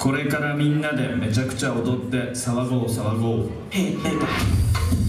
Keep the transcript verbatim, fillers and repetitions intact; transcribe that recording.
これからみんなでめちゃくちゃ踊って騒ごう騒ごう。Hey, baby.